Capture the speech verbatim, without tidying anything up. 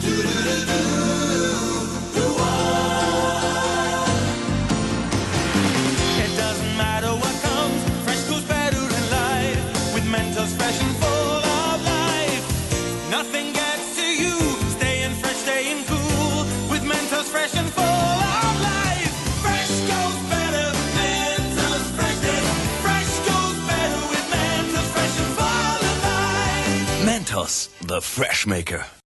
It doesn't matter what comes, fresh goes better in life. With Mentos fresh and full of life. Nothing gets to you, staying fresh, staying cool. With Mentos fresh and full of life. Fresh goes better, Mentos fresh. Fresh goes better with Mentos fresh and full of life. Mentos, the fresh maker.